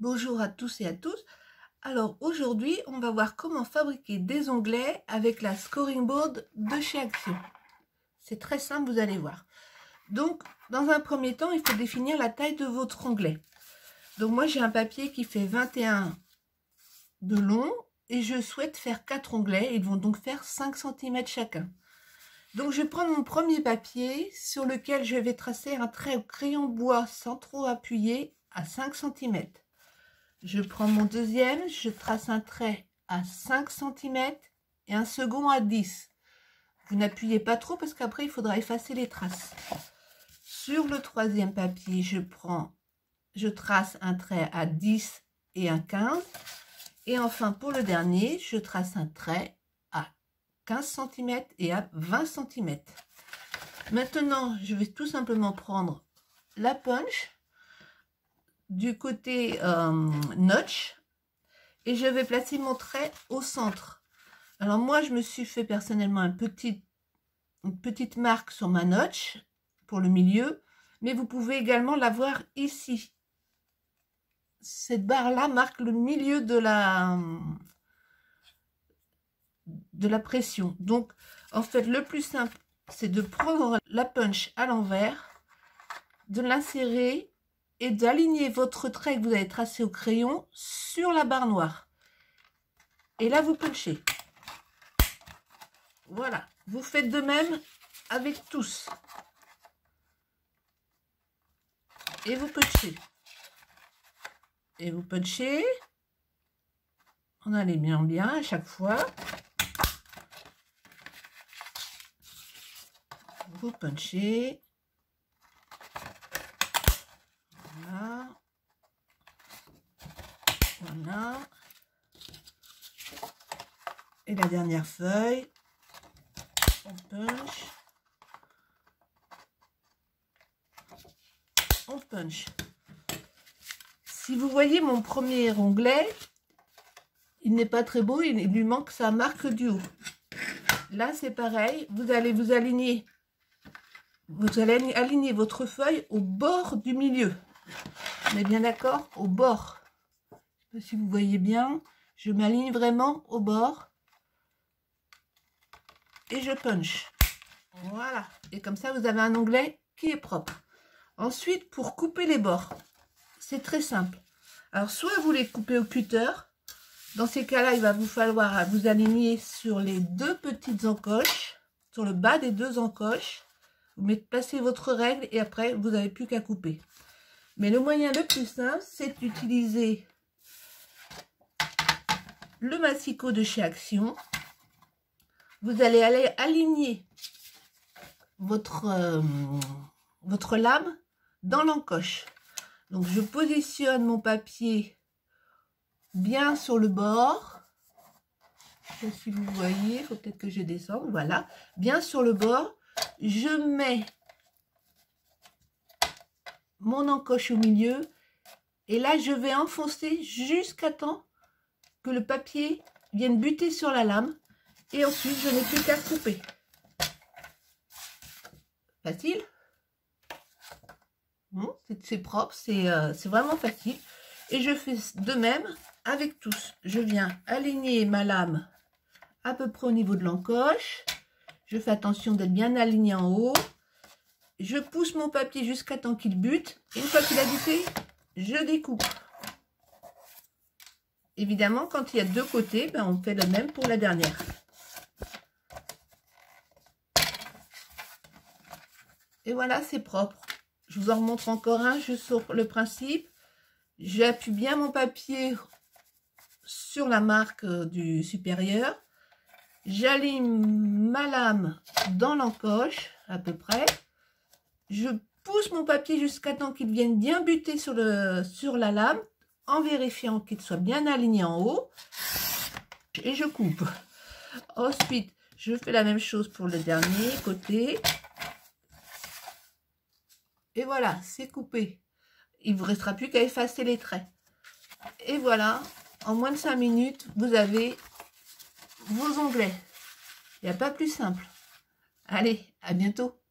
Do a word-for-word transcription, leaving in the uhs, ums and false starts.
Bonjour à tous et à tous. Alors aujourd'hui, on va voir comment fabriquer des onglets avec la scoring board de chez Action. C'est très simple, vous allez voir. Donc, dans un premier temps, il faut définir la taille de votre onglet. Donc moi, j'ai un papier qui fait vingt et un de long et je souhaite faire quatre onglets. Ils vont donc faire cinq centimètres chacun. Donc je vais prendre mon premier papier sur lequel je vais tracer un trait au crayon bois sans trop appuyer à cinq centimètres. Je prends mon deuxième, je trace un trait à cinq centimètres et un second à dix. Vous n'appuyez pas trop parce qu'après il faudra effacer les traces. Sur le troisième papier, je prends, je trace un trait à dix et un quinze. Et enfin pour le dernier, je trace un trait à quinze centimètres et à vingt centimètres. Maintenant, je vais tout simplement prendre la punch du côté euh, notch et je vais placer mon trait au centre. Alors moi, je me suis fait personnellement un petit, une petite marque sur ma notch pour le milieu, mais vous pouvez également la voir ici. Cette barre là marque le milieu de la de la pression. Donc en fait, le plus simple, c'est de prendre la punch à l'envers, de l'insérer et d'aligner votre trait que vous avez tracé au crayon sur la barre noire. Et là, vous punchez. Voilà. Vous faites de même avec tous. Et vous punchez. Et vous punchez. On aligne bien à chaque fois. Vous punchez. Voilà. Voilà. Et la dernière feuille, on punch. On punch. Si vous voyez mon premier onglet, il n'est pas très beau, il lui manque sa marque du haut. Là, c'est pareil, vous allez vous aligner. Vous allez aligner votre feuille au bord du milieu. On est bien d'accord? Au bord. Je ne sais pas si vous voyez bien. Je m'aligne vraiment au bord. Et je punch. Voilà. Et comme ça, vous avez un onglet qui est propre. Ensuite, pour couper les bords, c'est très simple. Alors, soit vous les coupez au cutter. Dans ces cas-là, il va vous falloir vous aligner sur les deux petites encoches, sur le bas des deux encoches. Vous mettez, placez votre règle et après, vous n'avez plus qu'à couper. Mais le moyen le plus simple, c'est d'utiliser le massicot de chez Action. Vous allez aller aligner votre, euh, votre lame dans l'encoche. Donc, je positionne mon papier bien sur le bord. Je ne sais pas si vous voyez, il faut peut-être que je descende. Voilà, bien sur le bord. Je mets mon encoche au milieu et là, je vais enfoncer jusqu'à temps que le papier vienne buter sur la lame. Et ensuite, je n'ai plus qu'à couper. Facile. Bon, c'est propre, c'est euh, vraiment facile. Et je fais de même avec tous. Je viens aligner ma lame à peu près au niveau de l'encoche. Je fais attention d'être bien aligné en haut. Je pousse mon papier jusqu'à temps qu'il bute. Et une fois qu'il a buté, je découpe. Évidemment, quand il y a deux côtés, ben, on fait le même pour la dernière. Et voilà, c'est propre. Je vous en remontre encore un, je sors le principe. J'appuie bien mon papier sur la marque du supérieur. J'aligne ma lame dans l'encoche, à peu près. Je pousse mon papier jusqu'à temps qu'il vienne bien buter sur, le, sur la lame, en vérifiant qu'il soit bien aligné en haut. Et je coupe. Ensuite, je fais la même chose pour le dernier côté. Et voilà, c'est coupé. Il ne vous restera plus qu'à effacer les traits. Et voilà, en moins de cinq minutes, vous avez vos onglets. Il n'y a pas plus simple. Allez, à bientôt.